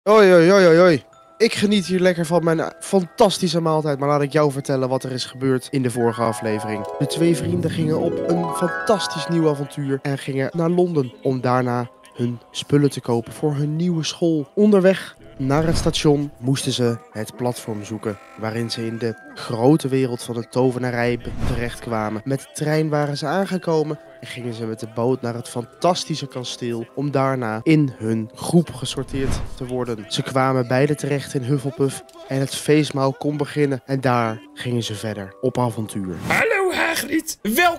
Hoi, hoi, hoi, hoi, hoi. Ik geniet hier lekker van mijn fantastische maaltijd, maar laat ik jou vertellen wat er is gebeurd in de vorige aflevering. De twee vrienden gingen op een fantastisch nieuw avontuur en gingen naar Londen om daarna hun spullen te kopen voor hun nieuwe school. Onderweg naar het station moesten ze het platform zoeken, waarin ze in de grote wereld van de tovenarij terechtkwamen. Met de trein waren ze aangekomen en gingen ze met de boot naar het fantastische kasteel om daarna in hun groep gesorteerd te worden. Ze kwamen beide terecht in Hufflepuff en het feestmaal kon beginnen en daar gingen ze verder op avontuur. Hallo Hagrid,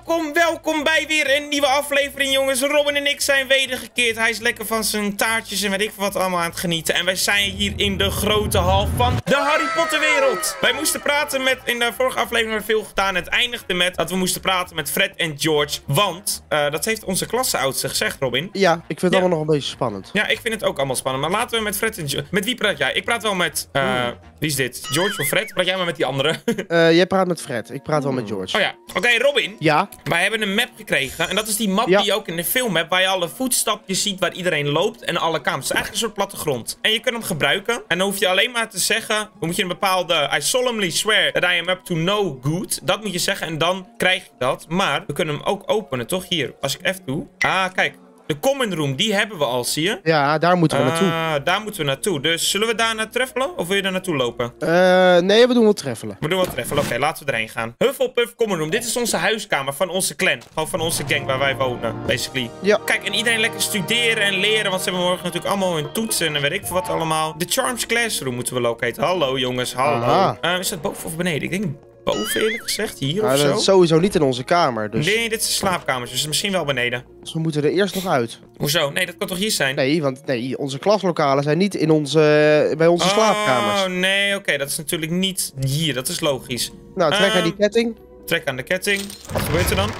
welkom bij weer een nieuwe aflevering jongens. Robin en ik zijn wedergekeerd. Hij is lekker van zijn taartjes en weet ik wat allemaal aan het genieten. En wij zijn hier in de grote hal van de Harry Potter wereld. Wij moesten praten met, in de vorige aflevering hebben we veel gedaan. Het eindigde met dat we moesten praten met Fred en George. Want, dat heeft onze klasseoudste gezegd Robin. Ja, ik vind het allemaal nog een beetje spannend. Ja, ik vind het ook allemaal spannend. Maar laten we met Fred en George... Met wie praat jij? Ik praat wel met... Wie is dit? George of Fred? Praat jij maar met die andere? Jij praat met Fred, ik praat wel met George. Oh ja, oké, Robin. Ja? Wij hebben een map gekregen. En dat is die map die je ook in de film hebt. Waar je alle voetstapjes ziet waar iedereen loopt. En alle kamers. Het is eigenlijk een soort plattegrond. En je kunt hem gebruiken. En dan hoef je alleen maar te zeggen. Dan moet je een bepaalde... I solemnly swear that I am up to no good. Dat moet je zeggen. En dan krijg je dat. Maar we kunnen hem ook openen, toch? Hier. Als ik F doe. Ah, kijk. De common room, die hebben we al, zie je? Ja, daar moeten we naartoe. Daar moeten we naartoe. Dus zullen we daar naar treffelen? Of wil je daar naartoe lopen? Nee, we doen wel treffelen. We doen wel treffelen. Oké, laten we erheen gaan. Hufflepuff common room. Dit is onze huiskamer van onze clan. Gewoon van onze gang waar wij wonen, basically. Ja. Kijk, en iedereen lekker studeren en leren. Want ze hebben morgen natuurlijk allemaal hun toetsen en weet ik veel wat allemaal. De Charms Classroom moeten we locaten. Hallo jongens, hallo. Is dat boven of beneden? Ik denk boven eerlijk gezegd, hier of zo. Dat is sowieso niet in onze kamer, dus... Nee, dit is de slaapkamer, dus misschien wel beneden. Dus we moeten er eerst nog uit. Hoezo? Nee, dat kan toch hier zijn? Nee, want onze klaslokalen zijn niet in bij onze slaapkamers. Oh, nee, oké, dat is natuurlijk niet hier, dat is logisch. Nou, trek aan die ketting. Trek aan de ketting. Wat gebeurt er dan?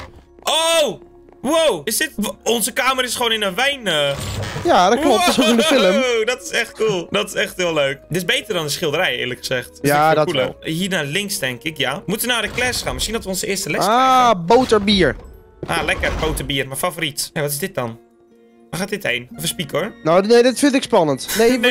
Oh! Wow, is dit... Onze kamer is gewoon in een wijn... Ja, dat klopt. Dat is ook in de film. Dat is echt cool. Dat is echt heel leuk. Dit is beter dan de schilderij, eerlijk gezegd. Ja, dat wel. Hier naar links, denk ik, ja. We moeten naar de klas gaan. Misschien dat we onze eerste les krijgen. Ah, boterbier. Ah, lekker. Boterbier. Mijn favoriet. Ja, wat is dit dan? Waar gaat dit heen? Even spieken, hoor. Nou, nee, dit vind ik spannend. Nee,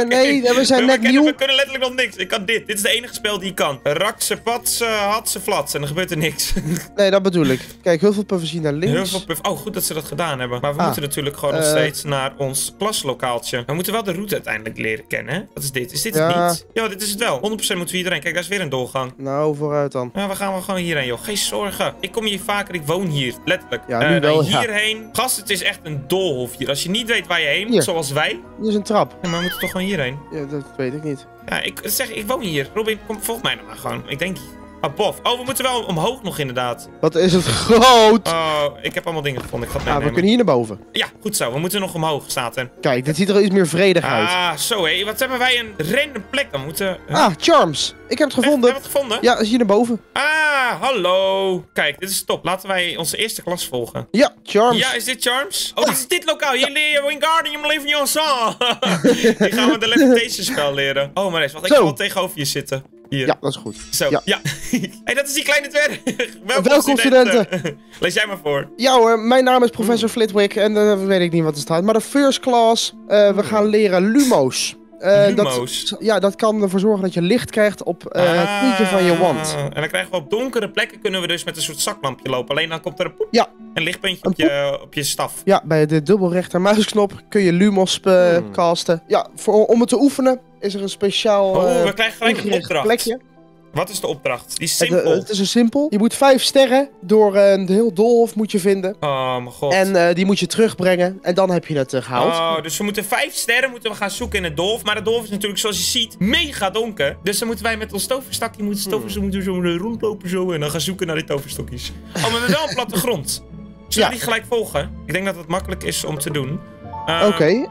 we zijn net nieuw. We kunnen letterlijk nog niks. Ik kan dit. Dit is de enige spel die ik kan. Rakse, patse, hatse, flats. En dan gebeurt er niks. Nee, dat bedoel ik. Kijk, Hufflepuff is hier naar links. Hufflepuff. Oh, goed dat ze dat gedaan hebben. Maar we moeten natuurlijk gewoon nog steeds naar ons klaslokaaltje. We moeten wel de route uiteindelijk leren kennen, hè? Wat is dit? Is dit het niet? Ja, dit is het wel. 100% moeten we hierheen. Kijk, daar is weer een doorgang. Nou, vooruit dan. Ja, we gaan wel gewoon hierheen, joh. Geen zorgen. Ik kom hier vaker. Ik woon hier. Letterlijk. Ja, nu wel, hierheen. Gast, het is echt een doolhof hier. Als je niet weet waar je heen moet, zoals wij. Hier is een trap. Ja, maar we moeten toch gewoon hierheen? Ja, dat weet ik niet. Ja, ik woon hier. Robin, volg mij nou maar gewoon. Ik denk... bof. Oh, we moeten wel omhoog nog inderdaad. Wat is het groot! Oh, ik heb allemaal dingen gevonden. Ik ga het meenemen. We kunnen hier naar boven. Ja, goed zo. We moeten nog omhoog, staat er. Kijk, dit ziet er iets meer vredig uit. Ah, zo hé. Wat hebben wij een random plek dan? Moeten... Charms. Ik heb het gevonden. Heb je het gevonden? Ja, is hier naar boven. Ah, hallo. Kijk, dit is top. Laten wij onze eerste klas volgen. Ja, Charms. Ja, is dit Charms? Oh, dit is dit lokaal. Hier leer je Wingardium Leviosa. Hier gaan we de levitation spel leren. Oh, maar eens. Wacht, ik ga wel tegenover je zitten. Hier. Ja, dat is goed. Zo, ja. Hey, dat is die kleine dwerg. Welkom studenten. Lees jij maar voor. Ja hoor, mijn naam is professor Flitwick en dan weet ik niet wat er staat. Maar de first class, we gaan leren Lumos. Lumos? Dat kan ervoor zorgen dat je licht krijgt op het puntje van je wand. En dan krijgen we op donkere plekken kunnen we dus met een soort zaklampje lopen. Alleen dan komt er een lichtpuntje op je staf. Ja, bij de dubbelrechter muisknop kun je Lumos casten. Ja, om het te oefenen is er een speciaal we krijgen gelijk een opdracht. Plekje. Wat is de opdracht? Die is simpel. Het is een simpel. Je moet 5 sterren door een heel doolhof moet je vinden. Oh mijn god. En die moet je terugbrengen. En dan heb je het gehaald. Oh, dus we moeten 5 sterren gaan zoeken in het doolhof. Maar het doolhof is natuurlijk, zoals je ziet, mega donker. Dus dan moeten wij met ons toverstakje moeten zo rondlopen zo. En dan gaan zoeken naar die toverstokjes. Oh, maar we hebben wel een plattegrond. Zullen we die gelijk volgen? Ik denk dat het makkelijk is om te doen. Oké.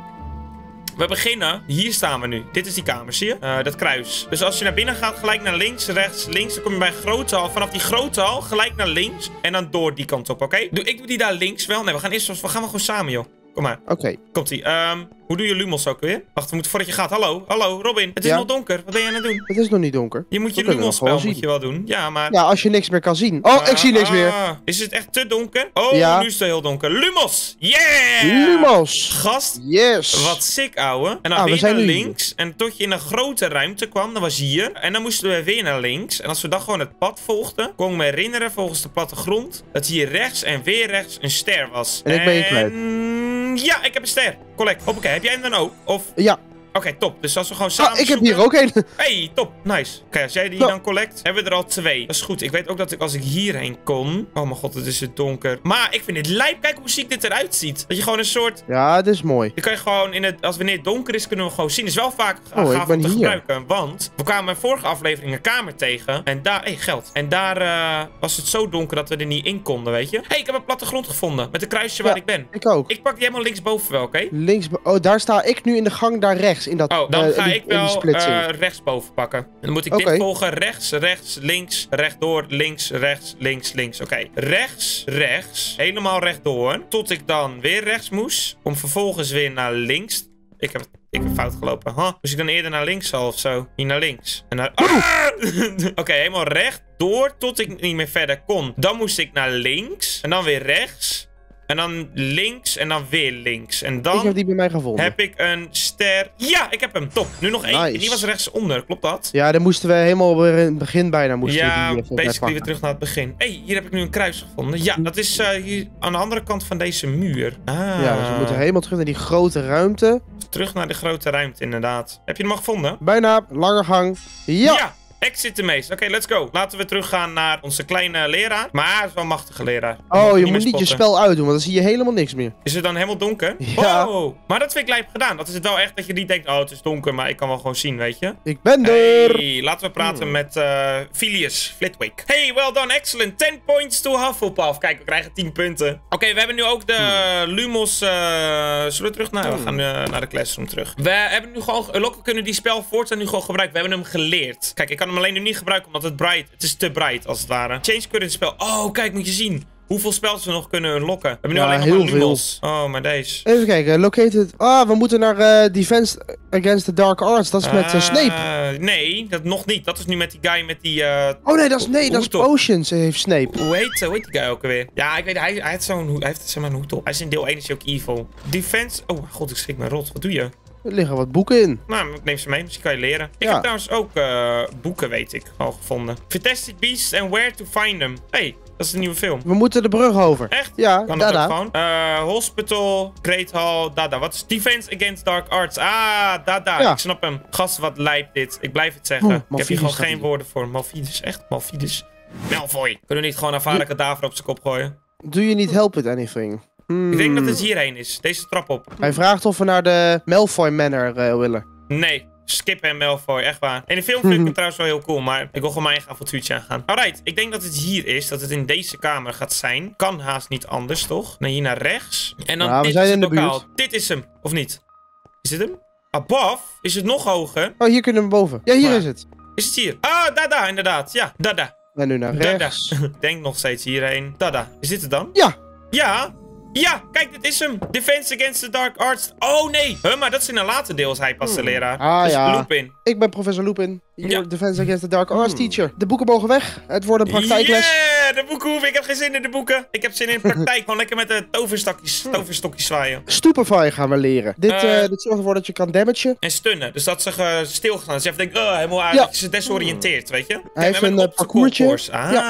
We beginnen, hier staan we nu. Dit is die kamer, zie je? Dat kruis. Dus als je naar binnen gaat, gelijk naar links, rechts, links. Dan kom je bij een grote hal. Vanaf die grote hal, gelijk naar links. En dan door die kant op, oké? Ik doe die daar links wel. Nee, we gaan wel gewoon samen, joh. Kom maar. Oké. Komt-ie. Hoe doe je lumos ook weer? Wacht, we moeten voordat je gaat. Hallo, hallo, Robin. Het is nog donker. Wat ben je aan het doen? Het is nog niet donker. Je moet je lumos-spel moet je wel doen. Ja, maar... Ja, als je niks meer kan zien. Oh, ik zie niks meer. Is het echt te donker? Oh, nu is het heel donker. Lumos! Yeah! Lumos! Gast. Yes! Wat sick, ouwe. En dan weer naar links. En tot je in een grote ruimte kwam. Dat was hier. En dan moesten we weer naar links. En als we dan gewoon het pad volgden, kon ik me herinneren volgens de plattegrond dat hier rechts en weer rechts een ster was. En ik ben je kwijt. Ja, ik heb een ster. Collect. Hoppakee, heb jij hem dan ook? Of... Ja. Oké, top. Dus als we gewoon samen ik heb hier ook een. Hey, top. Nice. Oké, als jij die dan collect, hebben we er al 2. Dat is goed. Ik weet ook dat als ik hierheen kon... Oh mijn god, het is het donker. Maar ik vind dit lijp. Kijk hoe ziek dit eruit ziet. Dat je gewoon een soort... Ja, het is mooi. Dan kan je gewoon als wanneer het donker is, kunnen we gewoon zien. Het is wel vaak gaaf om te gebruiken. Want we kwamen in vorige aflevering een kamer tegen. En daar... Hey, geld. En daar was het zo donker dat we er niet in konden, weet je. Hey, ik heb een plattegrond gevonden. Met een kruisje waar ik ben. Ik ook. Ik pak die helemaal linksboven wel, oké? Oh, daar sta ik nu in de gang daar rechts. In dat, dan ga ik wel rechtsboven pakken. Dan moet ik dit volgen. Rechts, rechts, links, rechtdoor, links, rechts, links, links. Oké. Rechts, rechts. Helemaal rechtdoor. Tot ik dan weer rechts moest. Om vervolgens weer naar links. Ik heb fout gelopen. Moest ik dan eerder naar links al of zo? Hier naar links. En naar... Oké, helemaal rechtdoor tot ik niet meer verder kon. Dan moest ik naar links. En dan weer rechts. En dan links en dan weer links. En dan ik heb die bij mij gevonden. Heb ik een ster. Ja, ik heb hem. Top. Nu nog 1. Nice. Die was rechtsonder. Klopt dat? Ja, dan moesten we helemaal weer in het begin bijna. Basically weer terug naar het begin. Hey, hier heb ik nu een kruis gevonden. Ja, dat is hier aan de andere kant van deze muur. Ja, dus we moeten helemaal terug naar die grote ruimte. Terug naar de grote ruimte, inderdaad. Heb je hem al gevonden? Bijna. Lange gang. Ja! Exit the maze. Oké, let's go. Laten we teruggaan naar onze kleine leraar. Maar hij is wel een machtige leraar. Je moet niet je spel uitdoen, want dan zie je helemaal niks meer. Is het dan helemaal donker? Ja. Oh, maar dat vind ik lijp gedaan. Dat is het wel echt dat je niet denkt, oh, het is donker, maar ik kan wel gewoon zien, weet je. Ik ben er. Hey, laten we praten met Phileas Flitwick. Hey, well done, excellent. 10 points to Hufflepuff. Kijk, we krijgen 10 punten. Oké, we hebben nu ook de Lumos... zullen we terug? Nou, we gaan naar de classroom terug. We hebben nu gewoon... We kunnen die spel voortaan nu gewoon gebruiken. We hebben hem geleerd. Kijk, ik kan hem alleen nu niet gebruiken, omdat het is te bright, als het ware. Change current spel. Oh, kijk, moet je zien hoeveel spells we nog kunnen unlocken. We hebben nu alleen nog maar Lumos. Oh, maar deze. Even kijken, located... we moeten naar Defense Against the Dark Arts. Dat is met Snape. Nee, dat nog niet. Dat is nu met die guy met die... dat is Potions heeft Snape. Hoe heet die guy ook alweer? Ja, ik weet, hij heeft zeg maar een hoed op. Hij is in deel 1 is hij ook evil. Defense... Oh, god, ik schrik me rot. Wat doe je? Er liggen wat boeken in. Nou, ik neem ze mee. Misschien kan je leren. Ik heb trouwens ook boeken, weet ik, al gevonden. Fantastic Beasts and Where to Find Them. Hey, dat is een nieuwe film. We moeten de brug over. Echt? Ja, kan dat ook gewoon? Hospital, Great Hall, Dada. Wat is Defense Against Dark Arts? Ah, Dada. Ja. Ik snap hem. Gast, wat lijpt dit. Ik blijf het zeggen. Ik heb hier gewoon geen woorden voor. Malfides, echt? Malfides. Malfoy. Kunnen we niet gewoon Avada Kedavra op zijn kop gooien? Do you need help with anything? Ik denk dat het hierheen is. Deze trap op. Hij vraagt of we naar de Malfoy Manor willen. Nee. Skip en Malfoy, echt waar. In de film vind ik hem trouwens wel heel cool, maar ik wil gewoon mijn eigen avontuurtje aangaan. Alright, ik denk dat het hier is, dat het in deze kamer gaat zijn. Kan haast niet anders, toch? Nee, hier naar rechts. En dan dit is het lokaal. Dit is hem, of niet? Is dit hem? Above? Is het nog hoger? Oh, hier kunnen we boven. Ja, hier is het. Is het hier? Ah, Dada, inderdaad. Ja, Dada. En nu naar rechts. Ik denk nog steeds hierheen. Dada. Is dit het dan? Ja. Ja. Ja, kijk, dit is hem. Defense Against the Dark Arts. Oh, nee. Maar dat is in een later deel als hij pas de leraar. Dus Lupin. Ik ben professor Lupin. Your Defense Against the Dark Arts teacher. De boeken mogen weg. Het wordt een praktijkles. Yeah, de boeken hoeven. Ik heb geen zin in de boeken. Ik heb zin in praktijk. Gewoon lekker met de toverstokjes zwaaien. Stupefy gaan we leren. Dit zorgt ervoor dat je kan damagen. En stunnen. Dus dat ze stilgaan. Dus je even denkt, helemaal uit. Dat je ze desoriënteerd, weet je. Hij heeft een parcoursje.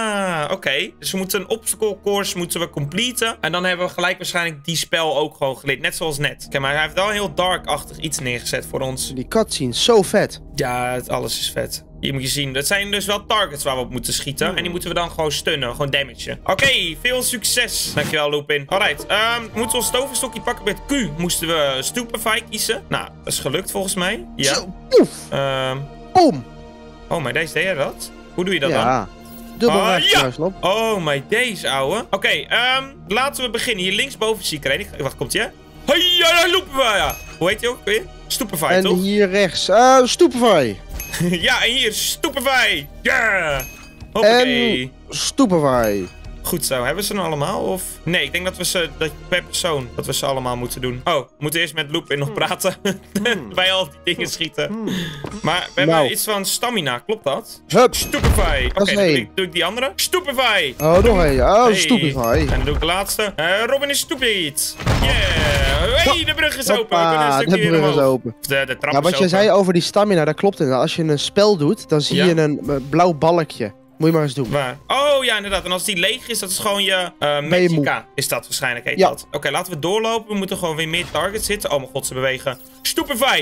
Oké. Dus we moeten een obstacle course moeten we completen. En dan hebben we gelijk waarschijnlijk die spel ook gewoon geleerd. Net zoals net. Kijk, maar hij heeft wel een heel dark-achtig iets neergezet voor ons. Die cutscenes, zo vet. Ja, alles is vet. Hier moet je zien. Dat zijn dus wel targets waar we op moeten schieten. En die moeten we dan gewoon stunnen. Gewoon damagen. Oké, veel succes. Dankjewel, Lupin. Alright. Moeten we ons toverstokje pakken met Q? Moesten we Stupefy kiezen? Nou, dat is gelukt volgens mij. Ja. Zo, poef. Boom. Oh, maar deze deed je dat? Hoe doe je dat dan? Dubbel rechts. Oh, my days, ouwe. Oké, laten we beginnen. Hier linksboven zie ik er een. Wacht, komt hij? Hey, Lupin. Hoe heet hij ook weer? Stupefy, toch? En hier rechts. Stupefy. Ja, en hier Stupefy. Yeah. Hoppakee. En Stupefy. Goed zo. Hebben we ze dan allemaal? Of... Nee, ik denk dat we ze... per persoon dat we ze allemaal moeten doen. Oh, we moeten eerst met Lupin nog praten. Bij al die dingen schieten. Maar we hebben iets van stamina. Klopt dat? Hup. Stupefy. Oké, dan doe ik die andere. Stupefy. Oh, nog een. Oh, hey. Stupefy. En dan doe ik de laatste. Robin is stupid. Yeah. Hey, de brug is open. We kunnen een stukje de brug is open. De trap ja, wat je zei over die stamina, dat klopt inderdaad. Als je een spel doet, dan zie je een blauw balkje. Moet je maar eens doen. Waar? Oh ja, inderdaad. En als die leeg is, dat is gewoon je Magica. Is dat waarschijnlijk, heet dat. Oké, laten we doorlopen. We moeten gewoon weer meer targets zitten. Oh mijn god, ze bewegen. Stupefy.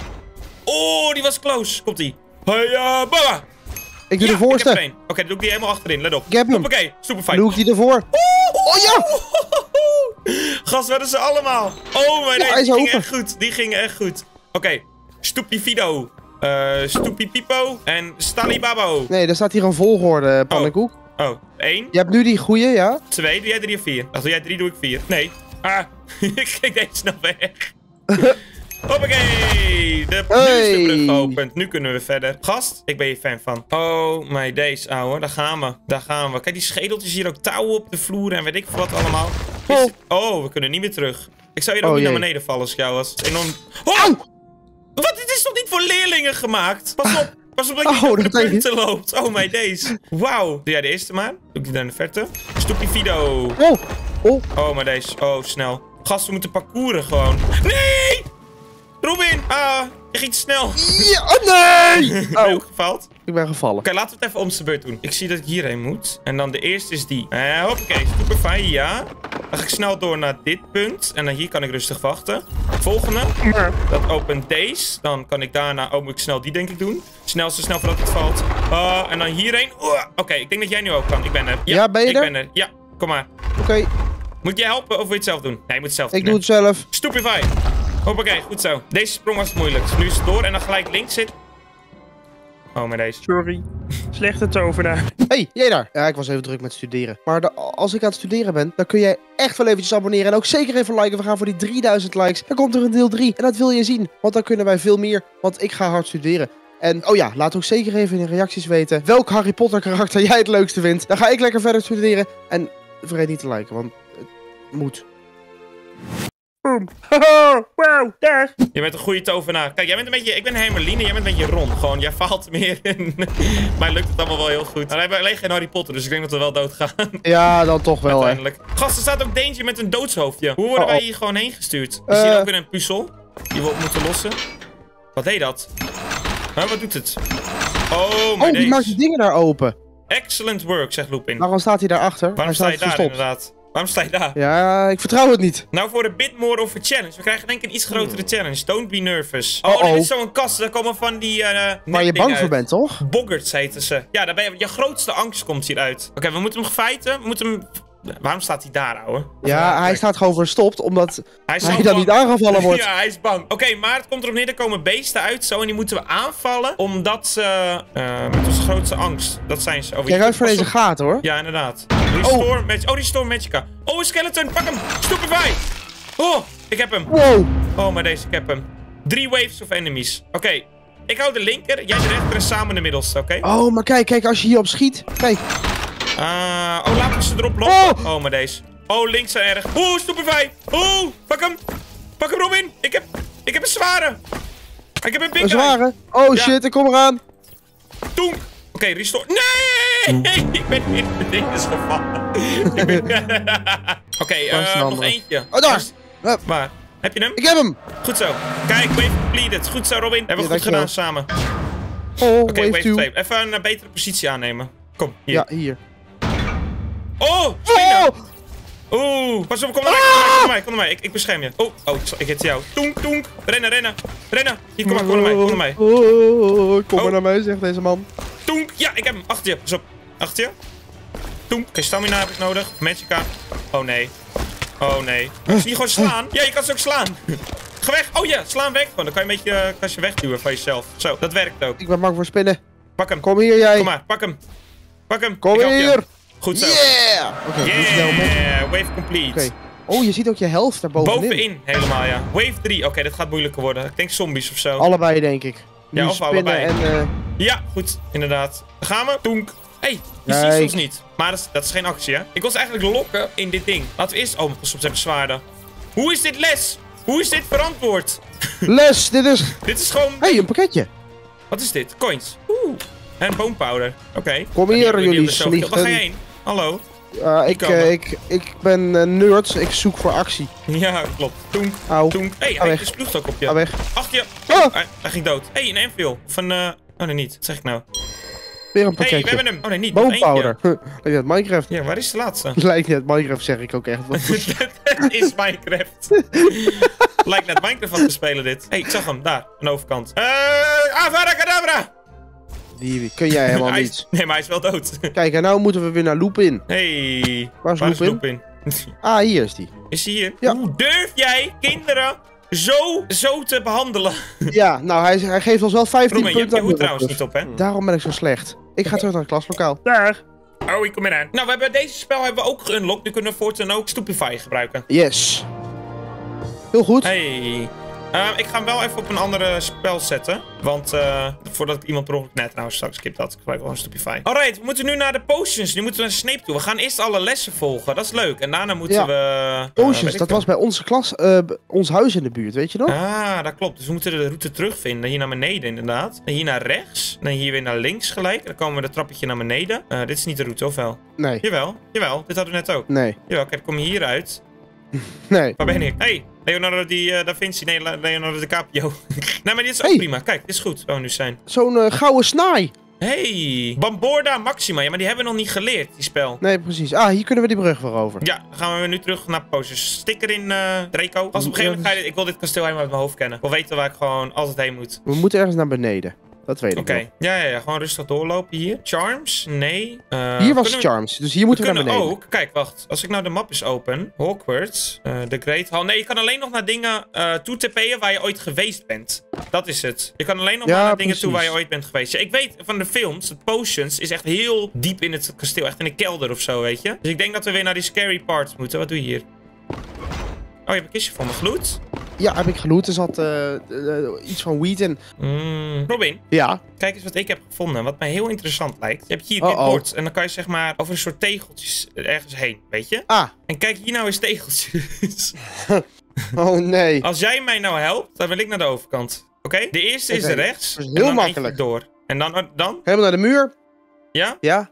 Oh, die was close. Komt-ie. Hiya, baba. Ik doe de voorste. Oké, dan doe ik die helemaal achterin. Let op. Ik heb hem. Oké, Stupefy. Doe ik die ervoor. Oh ja! Gast, werden ze allemaal. Oh mijn god, die gingen echt goed. Die gingen echt goed. Oké, Stupifido. Stupipipo en Stalibabo. Nee, er staat hier een volgorde, pannenkoek. Oh, 1. Je hebt nu die goeie, ja? 2, doe jij 3 of 4? Ach, doe jij 3, doe ik 4. Nee. Ah, ik kreeg deze snel weg. Hoppakee! Nu is de brug geopend. Nu kunnen we verder. Gast, ik ben je fan van. Oh my days, ouwe. Daar gaan we. Daar gaan we. Kijk, die schedeltjes hier ook touwen op de vloer en weet ik veel wat allemaal. Oh, we kunnen niet meer terug. Ik zou hier ook niet naar beneden vallen als ik jou was. Enorm... Oh! Wat? Dit is toch niet voor leerlingen gemaakt? Pas op. Pas op dat je niet over de punten loopt. Oh my days. Wauw. Doe jij de eerste maar. Doe ik die daar in de verte. Stupifido. Oh my days. Oh, snel. Gast, we moeten parcouren gewoon. Nee! Robin! Je ging te snel. Ja, nee! Ben je ook gefaald? Ik ben gevallen. Oké, laten we het even om zijn beurt doen. Ik zie dat ik hierheen moet. En dan de eerste is die. Hoppakee, Stupefy, ja. Dan ga ik snel door naar dit punt. En dan hier kan ik rustig wachten. Volgende. Dat opent deze. Dan kan ik daarna... Oh, moet ik snel die denk ik doen. Snel, zo snel voordat het valt. En dan hierheen. Oké, ik denk dat jij nu ook kan. Ik ben er. Ja, ben je er? Ik ben er. Ja, kom maar. Oké. Moet jij helpen of wil je het zelf doen? Nee, je moet het zelf doen. Ik doe het zelf. Stupefy. Hoppakee, goed zo. Deze sprong was het moeilijkst. Nu is het door en dan gelijk links zit. Oh, maar deze. Sorry. Slechte tovenaar. Hey, jij daar. Ja, ik was even druk met studeren. Maar als ik aan het studeren ben, dan kun jij echt wel eventjes abonneren. En ook zeker even liken. We gaan voor die 3000 likes. Dan komt er een deel 3. En dat wil je zien. Want dan kunnen wij veel meer. Want ik ga hard studeren. En oh ja, laat ook zeker even in de reacties weten welk Harry Potter karakter jij het leukste vindt. Dan ga ik lekker verder studeren. En vergeet niet te liken, want het moet. Wow, daar. Je bent een goede tovenaar. Kijk, jij bent een beetje... Ik ben Hermeline, jij bent een beetje Ron. Gewoon, jij faalt meer. Maar lukt het allemaal wel heel goed. Maar wij hebben alleen geen Harry Potter, dus ik denk dat we wel doodgaan. Ja, dan toch wel, uiteindelijk. Gast, er staat ook Danger met een doodshoofdje. Hoe worden wij hier gewoon heen gestuurd? Is hier ook weer een puzzel die we op moeten lossen? Wat deed dat? Wat doet het? Oh, die maakt die dingen daar open. Excellent work, zegt Lupin. Waarom staat hij daarachter? Waarom sta je daar inderdaad? Waarom sta je daar? Ja, ik vertrouw het niet. Nou, voor de bit more of a challenge. We krijgen denk ik een iets grotere challenge. Don't be nervous. Oh, dit is zo'n kast. Daar komen van die... waar je bang voor bent, toch? Boggarts heten ze. Ja, daar ben je grootste angst komt hieruit. Oké, we moeten hem fighten. We moeten hem... Waarom staat hij daar, ouwe? Ja, hij staat gewoon verstopt, omdat hij dan niet aangevallen wordt. Ja, hij is bang. Oké, maar het komt erop neer, er komen beesten uit zo en die moeten we aanvallen, omdat ze... met onze grootste angst. Dat zijn ze. Kijk uit voor deze gaten, hoor. Ja, inderdaad. Die Restore Magica. Oh, een skeleton, pak hem. Stupefy. Oh, ik heb hem. Wow. Oh, maar deze, ik heb hem. 3 waves of enemies. Oké, ik hou de linker, jij de rechter en samen de middelste, oké? Oh, maar kijk, als je hierop schiet. Kijk. Laten we ze erop lopen. Oh, maar deze. Oh, links zijn erg. Stupefy. Pak hem. Pak hem, Robin. Ik heb een zware. Ik heb een big een zware? Oh, shit, ik kom eraan. Toenk. Oké, restore. Nee! Ik ben in de dinges gevallen. Oké, nog eentje. Oh, daar. Waar? Heb je hem? Ik heb hem. Goed zo. Kijk, wave completed. Goed zo, Robin. Hebben we goed gedaan samen. Oké, wave 2. Even een betere positie aannemen. Kom, hier. Ja, hier. Pas op, kom naar mij. Ik bescherm je. Ik hit jou. Toenk. Rennen. Hier, kom naar mij. Kom maar naar mij, zegt deze man. Toenk. Ja, ik heb hem. Achter je. Pas op. Achter je. Toenk. Oké, stamina heb ik nodig. Magica. Oh nee. Zie je gewoon slaan? Ja, je kan ze ook slaan. Ga weg. Oh ja, slaan weg. Dan kan je een beetje kastje wegduwen van jezelf. Zo, dat werkt ook. Ik ben bang voor spinnen. Pak hem. Kom hier, jij. Kom maar, pak hem. Kom hier. Goed zo. Yeah! Oké, wave complete. Oh, je ziet ook je helft daar bovenin. Helemaal, ja. Wave 3. Oké, dat gaat moeilijker worden. Ik denk zombies of zo. Allebei, denk ik. Ja, of allebei. En, Ja, goed. Inderdaad. Daar gaan we. Toenk. Hey, je ziet ons niet. Maar dat is geen actie, hè? Ik was eigenlijk lokken in dit ding. Laten we eerst... Oh, soms hebben zwaarden. Hoe is dit les? Hoe is dit verantwoord? Les, dit is... Dit is gewoon... Hey, een pakketje. Wat is dit? Coins. Oeh. En boompowder. Oké. Kom hier, jullie Waar ga je sliegen. heen? Hallo? Ik ben nerd. Ik zoek voor actie. Ja, klopt. Toenk. Auw. Toenk. Hey, hij splucht ook op je. Ga weg. Achter je. Oh! Hij ging dood. Hey, een Enfield. Of een... Oh, nee, niet. Wat zeg ik nou? Weer een pakketje. Hey, we hebben hem. Oh, nee, niet. Nog Boompowder. eentje. Lijkt net Minecraft. Ja, waar is de laatste? Lijkt net Minecraft, zeg ik ook echt. Het is Minecraft. Lijkt net Minecraft aan te spelen, dit. Hey, ik zag hem. Daar. Aan de overkant. Avada Kedavra! Die kun jij helemaal niet. Nee, maar hij is wel dood. Kijk, en nou moeten we weer naar Lupin. Hey. Waar is Lupin? Lupin? Ah, hier is die. Is hij hier? Ja. Hoe durf jij kinderen zo te behandelen? Ja, nou, hij geeft ons wel 15 Roman, je hebt punten. je hoed trouwens niet op, hè? Daarom ben ik zo slecht. Ik ga terug naar het klaslokaal. Dag. Oh, ik kom eraan. Nou, we hebben deze spel hebben we ook geunlocked. Nu kunnen we voortaan ook Stupefy gebruiken. Yes. Heel goed. Hey. Ik ga hem wel even op een andere spel zetten. Want voordat ik iemand per ongeluk... Nee, trouwens, straks skip dat. Ik gebruik wel een Stupefy. Alright, we moeten nu naar de potions. Nu moeten we naar Snape toe. We gaan eerst alle lessen volgen. Dat is leuk. En daarna moeten we... Potions, dat was bij onze klas, ons huis in de buurt, weet je nog? Ah, dat klopt. Dus we moeten de route terugvinden. Hier naar beneden, inderdaad. En hier naar rechts. En hier weer naar links gelijk. Dan komen we de trappetje naar beneden. Dit is niet de route, of wel? Nee. Jawel. Dit hadden we net ook. Nee. Jawel, kijk, dan kom je hieruit. Nee. Waar ben ik? Hey, Leonardo da Vinci. Nee, Leonardo DiCaprio. Nee, maar dit is ook prima. Kijk, dit is goed waar we nu zijn. Zo'n gouden snaai. Hey, Bamborda Maxima. Ja, maar die hebben we nog niet geleerd, die spel. Nee, precies. Ah, hier kunnen we die brug weer over. Ja, dan gaan we nu terug naar posters. Sticker in Draco. Als op een gegeven moment ga je... Ik wil dit kasteel helemaal uit mijn hoofd kennen. Ik wil weten waar ik gewoon altijd heen moet. We moeten ergens naar beneden. Dat weet ik Oké. Ja. Gewoon rustig doorlopen hier. Charms? Nee. Hier was Charms, dus hier moeten we naar beneden. Ook. Kijk, wacht. Als ik nou de map eens open. Hogwarts. The Great Hall. Nee, je kan alleen nog naar dingen toe TP'en waar je ooit geweest bent. Dat is het. Je kan alleen nog maar naar dingen toe waar je ooit bent geweest. Ja, ik weet van de films, de potions is echt heel diep in het kasteel. Echt in een kelder of zo, weet je. Dus ik denk dat we weer naar die scary parts moeten. Wat doe je hier? Oh, je hebt een kistje van me gloed. Ja, heb ik geloot. Er zat iets van wheat in. Robin. Ja. Kijk eens wat ik heb gevonden. Wat mij heel interessant lijkt. Je hebt hier dit bord. En dan kan je zeg maar over een soort tegeltjes ergens heen. Weet je? Ah. En kijk hier nou eens tegeltjes. Oh nee. Als jij mij nou helpt, dan wil ik naar de overkant. Oké? De eerste is rechts. Dat is heel makkelijk. Door. En dan? Helemaal naar de muur. Ja? Ja.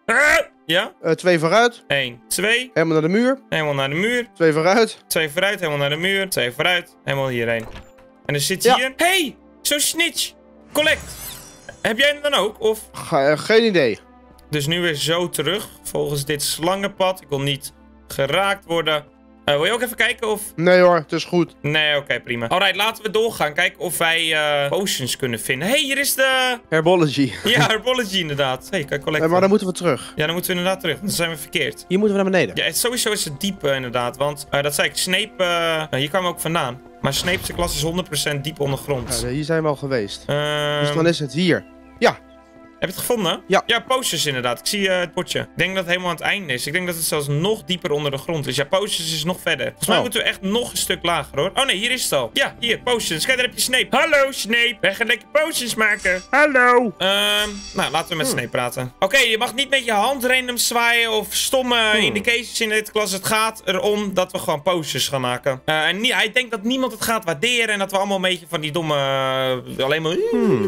Ja? 2 vooruit. 1, 2. Helemaal naar de muur. Helemaal naar de muur. 2 vooruit. 2 vooruit, helemaal naar de muur. 2 vooruit, helemaal hierheen. En dan zit hier... Hey! Zo'n snitch! Collect! Heb jij hem dan ook? Of... Geen idee. Dus nu weer zo terug. Volgens dit slangenpad. Ik wil niet geraakt worden. Wil je ook even kijken of... Nee hoor, het is goed. Nee, oké, prima. Alright, laten we doorgaan. Kijken of wij potions kunnen vinden. Hey, hier is de... Herbology. Ja, herbology inderdaad. Hey, kan ik collecten. Maar dan moeten we terug. Ja, dan moeten we inderdaad terug. Dan zijn we verkeerd. Hier moeten we naar beneden. Ja, sowieso is het diep inderdaad. Want dat zei ik, Snape... hier kwamen we ook vandaan. Maar Snape's klas is 100% diep ondergrond. Ja, hier zijn we al geweest. Dus dan is het hier. Ja. Heb je het gevonden? Ja. Ja, potions inderdaad. Ik zie het bordje. Ik denk dat het helemaal aan het einde is. Ik denk dat het zelfs nog dieper onder de grond is. Ja, potions is nog verder. Volgens mij moeten we echt nog een stuk lager, hoor. Oh nee, hier is het al. Ja, hier, potions. Kijk, daar heb je Snape. Hallo, Snape. Wij gaan lekker potions maken. Hallo. Nou, laten we met Snape praten. Oké, je mag niet met je hand random zwaaien of stomme indications in dit klas. Het gaat erom dat we gewoon potions gaan maken. En hij denkt dat niemand het gaat waarderen en dat we allemaal een beetje van die domme... alleen maar...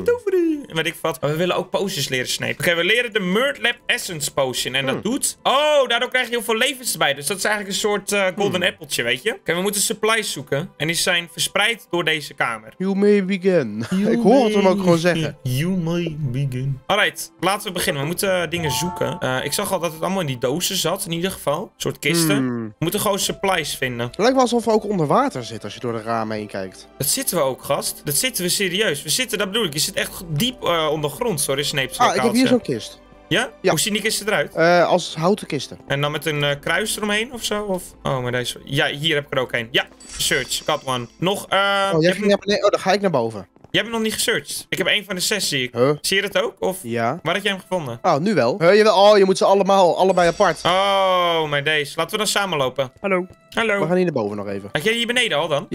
weet ik wat. Maar we willen ook potions leren, Snape. Oké, we leren de Murtlap Essence Potion. En dat doet... Oh, daardoor krijg je heel veel levens erbij. Dus dat is eigenlijk een soort golden appeltje, weet je? Oké, we moeten supplies zoeken. En die zijn verspreid door deze kamer. You may begin. Ik hoor het hem ook gewoon zeggen. You may begin. Alright, laten we beginnen. We moeten dingen zoeken. Ik zag al dat het allemaal in die dozen zat, in ieder geval. Een soort kisten. We moeten gewoon supplies vinden. Het lijkt wel alsof we ook onder water zitten als je door de ramen heen kijkt. Dat zitten we ook, gast. Dat zitten we serieus. We zitten, dat bedoel ik. Je zit echt diep ondergrond, sorry, Snape. Ah, ik heb hier zo'n kist. Ja? Ja. Hoe zien die kisten eruit? Als houten kisten. En dan met een kruis eromheen of zo? Of... Oh, maar deze... Ja, hier heb ik er ook een. Ja, search. Got one. Nog, jij ging naar beneden. Oh, dan ga ik naar boven. Jij hebt hem nog niet gesearched. Ik heb één van de 6, zie ik. Huh? Zie je dat ook? Of Ja. waar had jij hem gevonden? Oh, nu wel. Je moet ze allebei apart. Oh, maar deze. Laten we dan samen lopen. Hallo. Hallo. We gaan hier naar boven nog even. Had jij hier beneden al dan? Ja.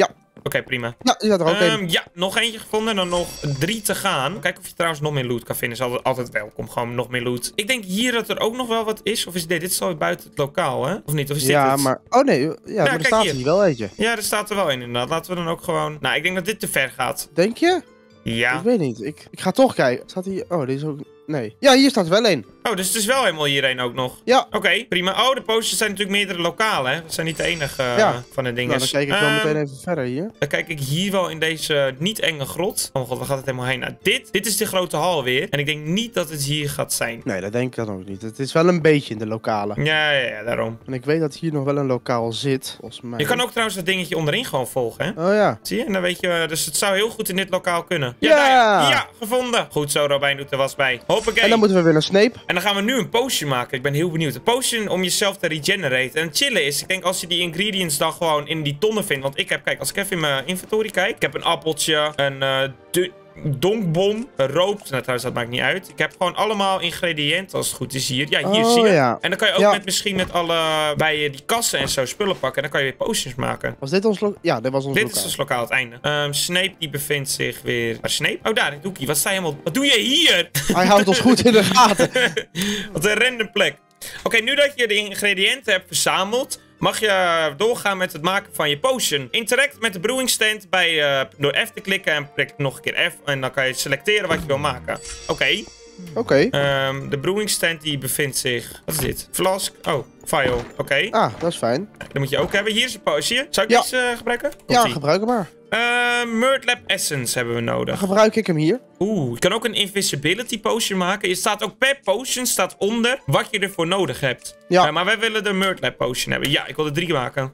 Oké, prima. Ja, die staat er ook in. Ja, nog eentje gevonden en dan nog 3 te gaan. Kijk of je trouwens nog meer loot kan vinden. Is altijd welkom, gewoon nog meer loot. Ik denk hier dat er ook nog wel wat is. Of is dit? Dit is al buiten het lokaal, hè? Of niet? Of is dit het? Maar... Oh nee, ja, maar er staat hier wel eentje. Ja, er staat er wel in inderdaad. Laten we dan ook gewoon... Nou, ik denk dat dit te ver gaat. Denk je? Ja. Ik weet niet. Ik ga toch kijken. Staat hier... Oh, deze is ook... Nee. Ja, hier staat wel één. Oh, dus het is wel helemaal hierheen ook nog. Ja. Oké, prima. Oh, de posters zijn natuurlijk meerdere lokalen, hè? Dat zijn niet de enige van de dingen. Nou, dan kijk ik wel meteen even verder hier. Dan kijk ik hier wel in deze niet enge grot. Oh mijn god, waar gaat het helemaal heen? Nou, dit is de grote hal weer. En ik denk niet dat het hier gaat zijn. Nee, dat denk ik dan ook niet. Het is wel een beetje in de lokale. Ja, daarom. En ik weet dat hier nog wel een lokaal zit, volgens mij. Je kan ook trouwens dat dingetje onderin gewoon volgen, hè? Oh ja. Zie je? En dan weet je, dus het zou heel goed in dit lokaal kunnen. Ja! Ja, gevonden. Goed zo, Robijn doet er was bij. Hoppakee. En dan moeten we weer naar Snape. En dan gaan we nu een potion maken. Ik ben heel benieuwd. Een potion om jezelf te regeneraten. En het chillen is, ik denk als je die ingredients dan gewoon in die tonnen vindt. Want ik heb, kijk, als ik even in mijn inventory kijk. Ik heb een appeltje, een donkbom, een roop. Nou, trouwens, dat maakt niet uit. Ik heb gewoon allemaal ingrediënten als het goed is hier. Ja, hier zie je. Ja. En dan kan je ook misschien met alle, bij die kassen en zo spullen pakken. En dan kan je weer potions maken. Was dit ons lokaal? Ja, dit was ons lokaal. Dit is ons lokaal, het einde. Snape die bevindt zich weer... Waar Snape? Oh, daar, Doekie. Wat sta je helemaal... Wat doe je hier? Hij houdt ons goed in de gaten. Wat een random plek. Oké, nu dat je de ingrediënten hebt verzameld, mag je doorgaan met het maken van je potion. Interact met de brewing stand door F te klikken en prik nog een keer F. En dan kan je selecteren wat je wil maken. Oké. De brewing stand die bevindt zich... Wat is dit? Flask. Oh, vial. Oké. Ah, dat is fijn. Dat moet je ook hebben. Hier is een potion. Zou ik deze gebruiken? Ja, gebruik hem maar. Murd Lab Essence hebben we nodig. Dan gebruik ik hem hier. Oeh, je kan ook een invisibility potion maken. Je staat ook per potion staat onder wat je ervoor nodig hebt. Ja. Maar wij willen de Murd Lab potion hebben. Ja, ik wil er 3 maken.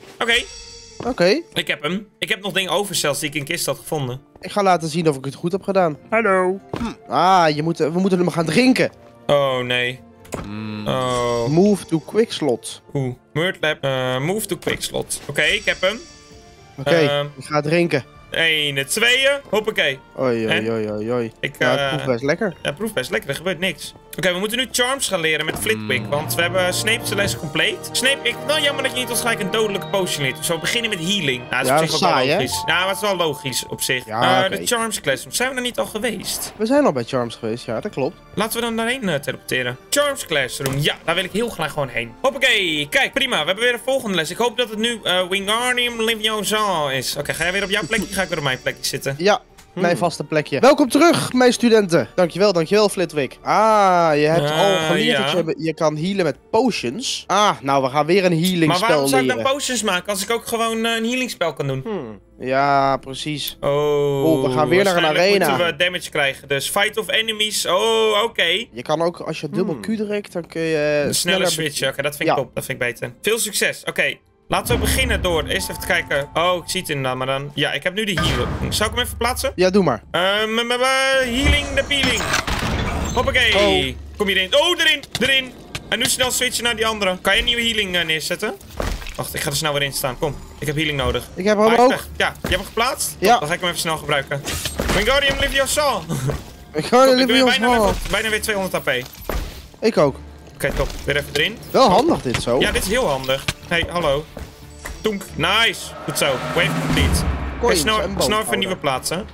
Oké. Ik heb hem. Ik heb nog dingen over zelfs die ik in kist had gevonden. Ik ga laten zien of ik het goed heb gedaan. Hallo. We moeten hem gaan drinken. Oh, nee. Oh. Move to quick slot. Oeh. Murd Lab. Move to quick slot. Oké, ik heb hem. Oké, ik ga drinken. 1, 2. Hoppakee. Oei. Het proeft best lekker. Ja, het proeft best lekker. Er gebeurt niks. Oké, we moeten nu charms gaan leren met Flitwick. Want we hebben Snape's les compleet. Snape, nou jammer dat je niet ons gelijk een dodelijke potion leert. Dus we beginnen met healing. Nou, dat is op zich ook wel logisch. Ja, maar het is wel logisch op zich. Ja, de charms classroom. Zijn we er niet al geweest? We zijn al bij charms geweest, ja, dat klopt. Laten we dan daarheen teleporteren. Charms classroom. Ja, daar wil ik heel graag gewoon heen. Hoppakee. Kijk, prima. We hebben weer een volgende les. Ik hoop dat het nu Wingardium Leviosa is. Oké, ga jij weer op jouw plekje? Ga ik weer op mijn plekje zitten? Ja. Mijn vaste plekje. Welkom terug, mijn studenten. Dankjewel, Flitwick. Je hebt al geleerd dat je kan healen met potions. Nou, we gaan weer een healing spel leren. Maar waarom zou ik dan potions maken als ik ook gewoon een healing spel kan doen? Ja, precies. Oh, we gaan weer naar een arena. Moeten we damage krijgen. Dus fight of enemies. Oh, oké. Je kan ook, als je dubbel Q drukt, dan kun je sneller switchen. Oké, dat vind ik top. Dat vind ik beter. Veel succes. Oké. Laten we beginnen door eerst even te kijken. Oh, ik zie het inderdaad, maar dan... Ja, ik heb nu de healing. Zou ik hem even plaatsen? Ja, doe maar. Healing de peeling. Hoppakee. Oh. Kom hierin. Oh, erin. En nu snel switchen naar die andere. Kan je een nieuwe healing neerzetten? Wacht, ik ga er snel weer in staan. Kom, ik heb healing nodig. Ik heb hem ook. Ja, je hebt hem geplaatst? Ja. Dan ga ik hem even snel gebruiken. Wingardium Leviosa. Wingardium Leviosa. Bijna weer 200 AP. Ik ook. Oké, top. Weer even erin. Wel handig dit zo. Ja, dit is heel handig. Hey, hallo. Toenk. Nice. Goed zo. Wave complete. Okay, snel even een nieuwe plaatsen.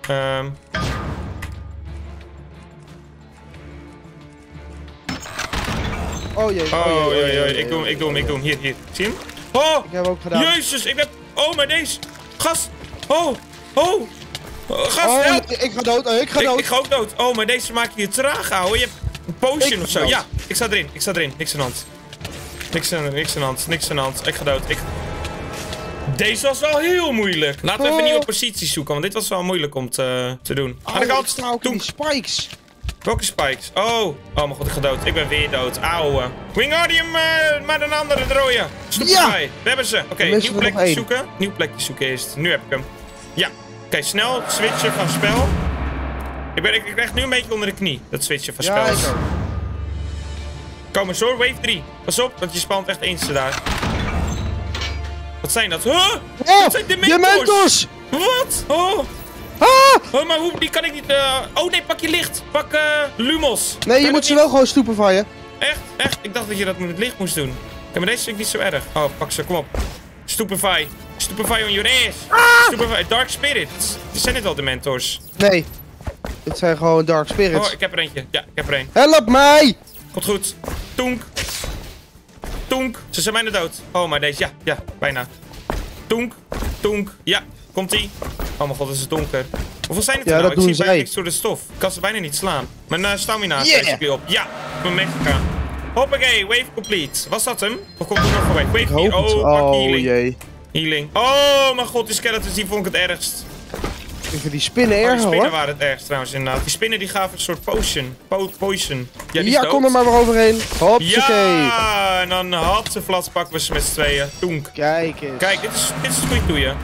Oh jee. Ik doe hem. Hier. Zie je hem? Oh! Ik heb hem ook gedaan. Jezus, ik heb... Oh, maar deze. Gast. Oh. Gast, help. Ik ga dood. Ik ga ook dood. Oh, maar deze maak je traag, ouwe. Je hebt een potion of zo. Ja, ik sta erin. Niks aan de hand. Niks aan de hand. Ik ga dood. Deze was wel heel moeilijk. Laten we even een nieuwe positie zoeken, want dit was wel moeilijk om te doen. Ik sta ook in die spikes. Welke spikes? Oh mijn god, ik ga dood. Ik ben weer dood. Auwe. Wingardium, maar een andere rode. Ja! We hebben ze. Oké, nieuw plekje zoeken. Nieuw plekje zoeken eerst. Nu heb ik hem. Ja. Oké, snel switchen van spel. Ik krijg nu een beetje onder de knie, dat switchen van spel. Ja, Kom eens hoor, wave 3. Pas op, want je spant echt eens daar. Wat zijn dat? Huh? Dat zijn Dementors! Wat? Oh, maar die kan ik niet... Oh nee, pak je licht. Pak Lumos. Nee, je moet ze wel gewoon stoepen van je. Echt? Ik dacht dat je dat met licht moest doen. Ja, maar deze vind ik niet zo erg. Oh, pak ze, kom op. Stupefy. Stupefy on your ass. Stupefy, Dark Spirits. Zijn dit al Dementors? Nee. Dit zijn gewoon Dark Spirits. Oh, ik heb er eentje. Ja, ik heb er een. Help mij! Komt goed. Toenk. Toenk. Ze zijn bijna dood. Oh, maar deze. Ja, bijna. Toenk. Toenk. Ja, komt-ie. Oh mijn god, het is donker. Hoeveel zijn het er nou? Ik zie bijna niks door de stof. Ik kan ze bijna niet slaan. Mijn stamina is basically op. Ja, ik ben meegegaan. Hoppakee, wave complete. Was dat hem? Of komt er nog een wave? Wave hier. Oh, pak healing. Jee. Healing. Oh mijn god, die skeletons die vond ik het ergst. Ik vind die spinnen erg, hoor. Die spinnen hoor. waren het ergst trouwens inderdaad. Die spinnen die gaven een soort potion. Poison. Ja, die is Ja, dood. kom er maar weer overheen. Hopsakee. Ja, en dan had ze vlas pakken we ze met z'n tweeën. Toenk. Kijk eens. Kijk, dit is het goede toeien.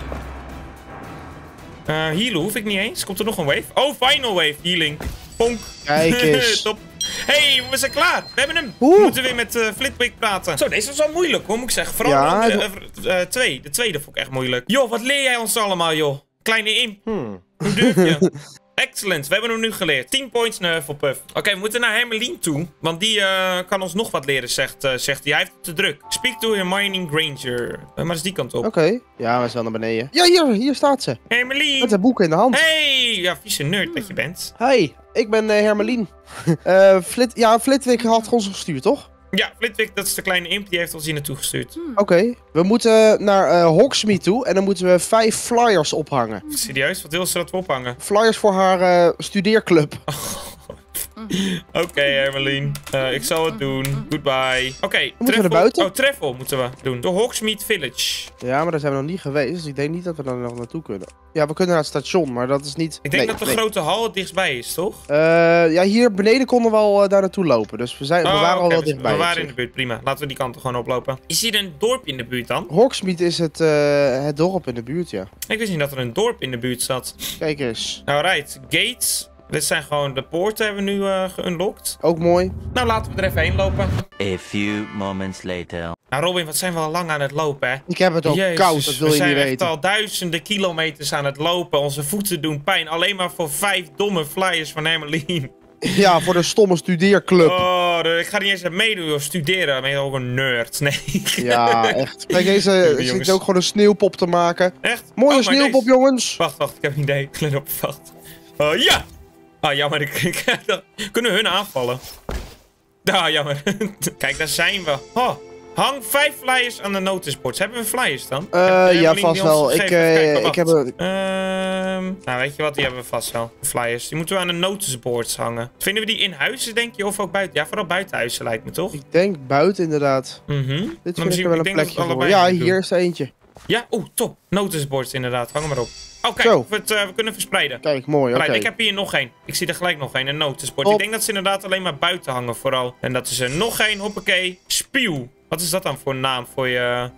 Healen hoef ik niet eens. Komt er nog een wave? Oh, final wave. Healing. Ponk. Kijk eens. Top. Hey, we zijn klaar. We hebben hem. Oeh. We moeten weer met Flitwick praten. Zo, deze was wel moeilijk hoor, moet ik zeggen. Vooral Ja, de tweede vond ik echt moeilijk. Joh, wat leer jij ons allemaal, joh? Kleine imp. Hoe durf je? Excellent, we hebben hem nu geleerd. 10 points naar Hufflepuff. Oké, we moeten naar Hermeline toe. Want die kan ons nog wat leren, zegt hij. Hij heeft het te druk. Speak to Hermione Granger. Maar is die kant op. Oké. Ja, we zijn naar beneden. Ja, hier staat ze. Hermeline. Met een boek in de hand. Hey, ja, vieze nerd dat je bent. Hey, ik ben Hermeline. Flitwick had ons gestuurd, toch? Ja, Flitwick, dat is de kleine imp, die heeft ons hier naartoe gestuurd. Oké. We moeten naar Hogsmeade toe en dan moeten we 5 flyers ophangen. Serieus, wat wil ze dat we ophangen? Flyers voor haar studeerclub. Oké, Hermeline. Ik zal het doen. Goodbye. Oké, Moeten we naar buiten? Oh, Treffel moeten we doen. De Hogsmeade Village. Ja, maar daar zijn we nog niet geweest, dus ik denk niet dat we daar nog naartoe kunnen. Ja, we kunnen naar het station, maar dat is niet... Ik denk dat de grote hal het dichtstbij is, toch? Ja, hier beneden konden we al daar naartoe lopen, dus we waren al wel dichtbij. We waren in de buurt, prima. Laten we die kant gewoon oplopen. Is hier een dorpje in de buurt dan? Hogsmeade is het dorp in de buurt, ja. Ik wist niet dat er een dorp in de buurt zat. Kijk eens. Alright, gates. Dit zijn gewoon de poorten hebben we nu geunlocked. Ook mooi. Nou, laten we er even heen lopen. A few moments later. Nou, Robin, wat zijn we al lang aan het lopen, hè? Ik heb het ook Jezus, koud, dat wil je niet we zijn weten. echt al duizenden kilometers aan het lopen. Onze voeten doen pijn. Alleen maar voor 5 domme flyers van Hermeline. Ja, voor de stomme studeerclub. Oh, ik ga niet eens aan meedoen of studeren. Ben je ook een nerd? Nee. Ja, echt. Kijk, deze jongens. zit ook gewoon een sneeuwpop te maken. Echt? Mooie Oh, maar sneeuwpop, deze- jongens. Wacht, ik heb een idee. Let op, wacht. Ja! Ah, jammer. Kunnen hun aanvallen? Ah, jammer. Kijk, daar zijn we. Oh, hang 5 flyers aan de noticeboards. Hebben we flyers dan? Ja, vast wel. Ik heb een... Nou, weet je wat? Die hebben we vast wel. Flyers. Die moeten we aan de noticeboards hangen. Vinden we die in huizen, denk je? Of ook buiten? Ja, vooral buiten huizen lijkt me, toch? Ik denk buiten, inderdaad. Mhm. Dit Maar vind ik misschien- er wel ik een denk dat plekje we voor. allebei Ja, moeten hier doen. is er eentje. Ja, top. Noticeboards inderdaad. Hang hem maar op. Oh, kijk. Zo. We kunnen verspreiden. Kijk, mooi, oké. Right, ik heb hier nog één. Ik zie er gelijk nog één. Een noticeboard. Op. Ik denk dat ze inderdaad alleen maar buiten hangen vooral. En dat is er nog één. Hoppakee. Spuw. Wat is dat dan voor een naam voor je,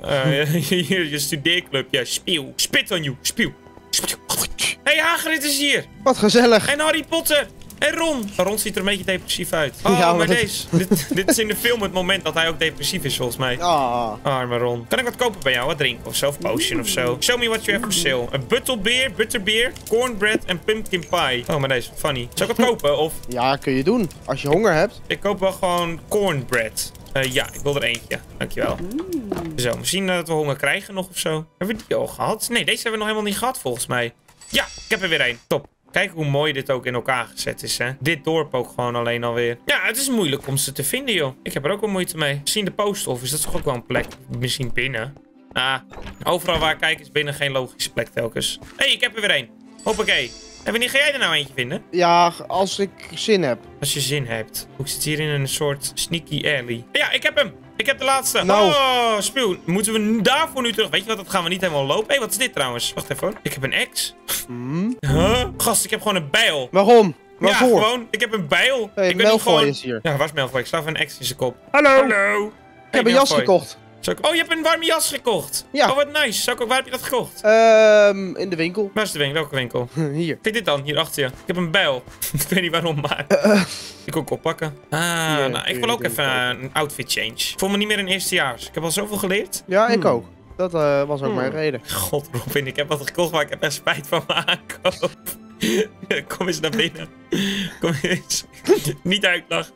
je studeerclub? Ja, spuw. Spit on you. Spuw. Spuw. Hey, Hagrid is hier. Wat gezellig. En Harry Potter. En Ron. Ron ziet er een beetje depressief uit. Oh, Ja, maar maar dat- deze. Dit is in de film het moment dat hij ook depressief is, volgens mij. Ah. Arme Ron. Kan ik wat kopen bij jou? Wat drinken of zo? Of potion of zo? Show me what you have for sale. Een butterbeer, cornbread en pumpkin pie. Oh, maar deze is funny. Zou ik wat kopen? Of Ja, kun je doen. Als je honger hebt. ik koop wel gewoon cornbread. Ja, ik wil er eentje. Dankjewel. Zo, misschien dat we honger krijgen nog of zo. Hebben we die al gehad? Nee, deze hebben we nog helemaal niet gehad volgens mij. Ja, ik heb er weer één. Top. Kijk hoe mooi dit ook in elkaar gezet is, hè. Dit dorp ook gewoon alleen alweer. Ja, het is moeilijk om ze te vinden, joh. Ik heb er ook wel moeite mee. Misschien de post office, dat is toch ook wel een plek. Misschien binnen. Overal waar ik kijk is binnen geen logische plek telkens. Hé, ik heb er weer één. Hoppakee. En wanneer ga jij er nou eentje vinden? Ja, als ik zin heb. Als je zin hebt. Ik zit hier in een soort sneaky alley. Ja, ik heb hem. Ik heb de laatste. Nou. Oh, spuw. Moeten we daarvoor nu terug? Weet je wat, dat gaan we niet helemaal lopen. Hé, wat is dit trouwens? Wacht even hoor. Ik heb een ex. Huh? Gast, ik heb gewoon een bijl. Waarom? Waarvoor? Ja, gewoon. Ik heb een bijl. Hey, ik ben Malfoy niet gewoon... is hier. Ja, waar is Malfoy? Ik sta even een ex in zijn kop. Hallo. Hallo. Ik heb een jas gekocht. Oh, je hebt een warme jas gekocht. Ja. Oh, wat nice. Waar heb je dat gekocht? In de winkel. Waar is de winkel? Welke winkel? Hier. Kijk dit dan, hier achter je. Ik heb een bijl. Ik weet niet waarom, maar... Ik kan ook oppakken. Nou, ik wil ook even een outfit change. Ik voel me niet meer in eerstejaars. Ik heb al zoveel geleerd. Ja, ik ook. Dat was ook mijn reden. God, Robin, ik heb wat gekocht, maar ik heb er spijt van mijn aankoop. Kom eens naar binnen. Kom eens. Niet uitlachen.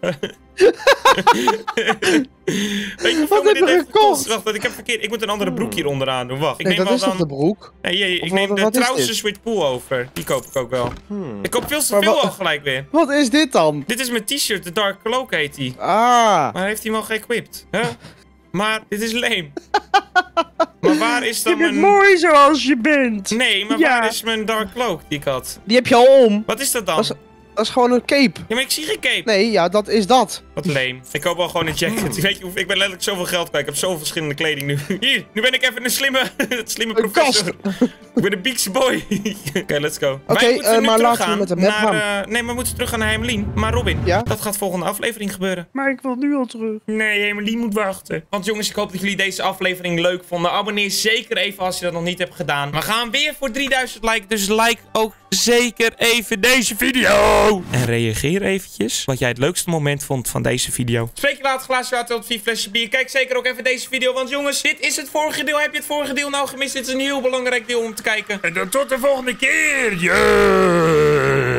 Weet je Wat heb je gekocht? Wacht, ik heb verkeerd. Ik moet een andere broek hier onderaan doen. Wacht, ik Nee, neem dat wel is toch dan... de broek? Nee, ik Of neem de wat is trousers with pool over. Die koop ik ook wel. Ik koop veel te Maar veel wat- al gelijk weer. Wat is dit dan? Dit is mijn t-shirt, de Dark Cloak heet die. Ah. Maar heeft hij hem al geëquipt? Huh? Maar dit is lame. Maar waar is Je dan bent mijn... mooi zoals je bent. Nee, maar Ja. waar is mijn Dark Cloak die ik had? Die heb je al om. Wat is dat dan? Dat is gewoon een cape. Ja, maar ik zie geen cape. Nee, ja, dat is dat. Wat lame. Ik koop wel gewoon een jacket. Weet je, ik ben letterlijk zoveel geld kwijt. Ik heb zoveel verschillende kleding nu. Hier, nu ben ik even een slimme Een professor. Ik ben een Beaks boy. Oké, let's go. Oké, Wij moeten nu maar laten we teruggaan met de map gaan. naar... nee, we moeten terug gaan naar Hemelien. Maar Robin, Ja? dat gaat volgende aflevering gebeuren. Maar ik wil nu al terug. Nee, Hemelien moet wachten. Want jongens, ik hoop dat jullie deze aflevering leuk vonden. Abonneer zeker even als je dat nog niet hebt gedaan. We gaan weer voor 3000 likes. Dus like ook zeker even deze video. En reageer eventjes wat jij het leukste moment vond van deze video. Spreek je later, glaasje water tot 4 flesjes bier. Kijk zeker ook even deze video. Want jongens, dit is het vorige deel. Heb je het vorige deel nou gemist? Dit is een heel belangrijk deel om te kijken. En dan tot de volgende keer. Yeah.